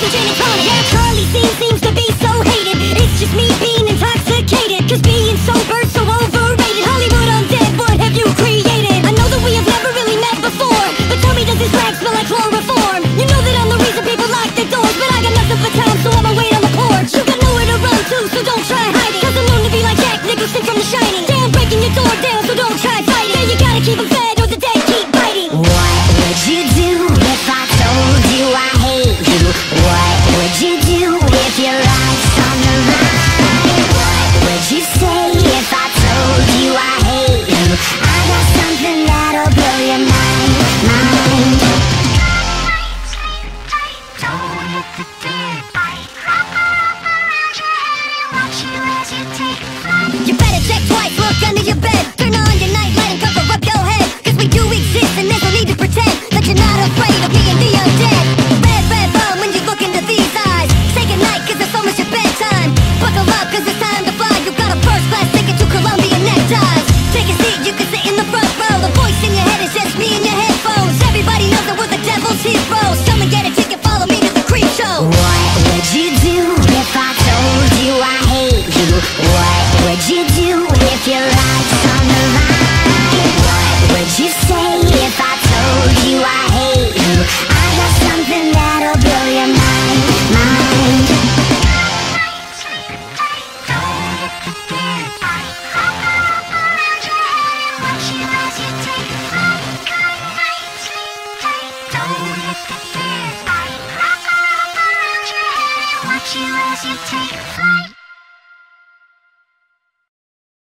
Seems to be so hated. It's just me being intoxicated, cause being sober so overrated. Hollywood Undead, what have you created? I know that we have never really met before, but tell me, does this rag smell like chloroform? You know that I'm the reason people lock their doors, but I got nothing but time, so I'ma wait on the porch. You got nowhere to run to, so don't try hiding, cause I'm known to be like Jack Nicholson from The Shining. Damn, breaking your door down, so don't try fighting. Yeah, you gotta keep them fed or the dead keep biting. What would you do if I told you I hate you? What would you do if your life's on the line? What would you say if I told you I hate you? I got something that'll blow your mind. Don't hit the dead bite. Wrap my arm around your head, watch you as you take flight. You better check twice, look under your bed, turn on your nightlight and cover up your head, cause we do exist and there's no need to pretend that you're not afraid of me and the undead. Red bum when you look into these eyes, say goodnight cause it's almost your bedtime. Buckle up cause it's time to fly, you got a first class ticket to Columbia neckties. Take a seat, you can sit in the front row, the voice in your head is just me and your headphones. Everybody knows that we're the devil's heroes, come and get a ticket, follow me to the creep show. What would you do if I told you I hate you? What would you do if your